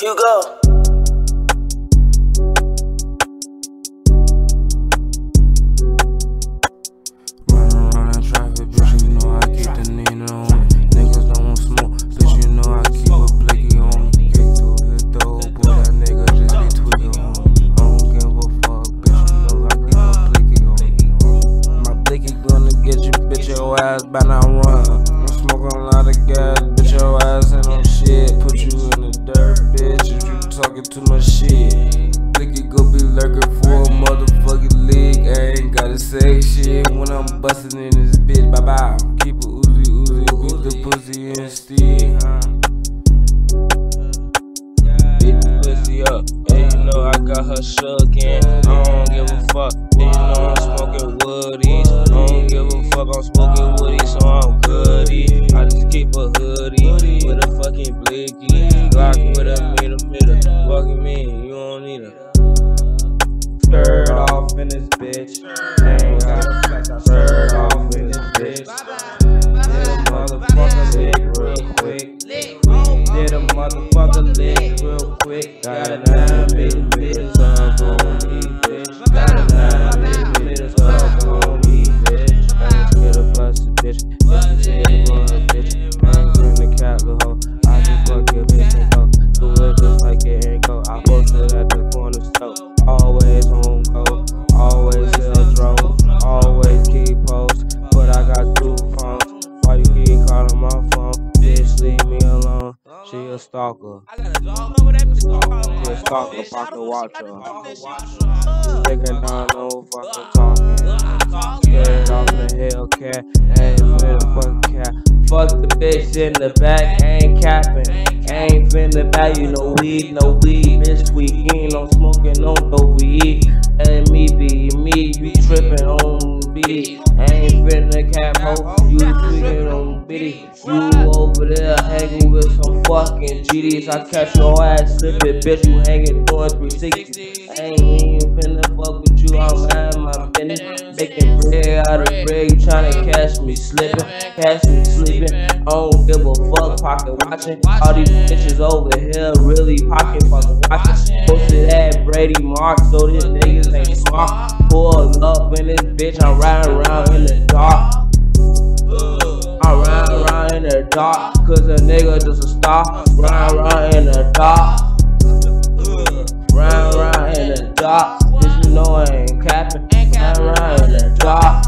Hugo. Running around in traffic, bitch, you know I keep the Nina on me. Niggas don't want smoke, bitch, you know I keep a blicky on me. Kick through his door, boy, that nigga just be tweaking on me. I don't give a fuck, bitch, you know I keep a blicky on me. My blicky gonna get you, bitch, your ass by now run. I'm smoking a lot of gas, bitch, your ass ain't on shit. Put you in the dirt, bitch, if you talking too much shit. Blicky go be lurking for a motherfucking league. I ain't gotta say shit when I'm bustin' in this bitch. Bye bye. Keep a Uzi, beat the pussy instead, huh? Beat the pussy up, yeah, you know I got her shook in. I don't give a fuck, yeah, you know I'm smoking woodies. I don't give a fuck, I'm smoking woodies, so I'm goody. I just keep a hoodie with a fucking blicky, Glock with a meter. Fucking me, you don't need a Skirt off in this bitch. Ain't gotta flex, I skirt off in this bitch. Did a motherfucker lick real quick. Did a motherfucker lick real quick. Got a 9 bitch up on me, bitch. Got a 9 bitch up on me, bitch. Ain't scared of bustin', bitch. If you say run, bitch. Ain't in the cat, little hoe. I just fuck your bitch and go. Do it just like it ain't go. I posted at the corner store. Always home cold, always sell drones, always keep posts, but I got 2 phones. Why you keep calling my phone? Bitch, leave me alone. She a stalker. She a stalker, pocket watcher. Nigga don't know fucking talking. Scared off in the Hellcat, ain't finna fucking cap. Fuck the bitch in the back, ain't capping. Ain't finna buy you no weed, bitch tweaking, I'm smoking on no weed. And me be me, you trippin' on BD. Ain't finna cap ho, you tweaking on BD. You over there hanging with some fucking GDs. I catch your ass slippin', bitch, you hanging doing 360. Ain't even finna fuck with you, I'm minding my business. Making bread out of bread, you tryna catch me slippin', catch me sleeping. I don't give a fuck, pocket watching. All these bitches over here really pocket fucking watching. Posted at Brady Mark, so these niggas ain't smart. Pull up in this bitch, I'm riding around in the dark. I'm riding around in the dark, cause a nigga just a star. Riding around in the dark. Riding around in the dark. Bitch, you know I ain't capping. Riding around in the dark.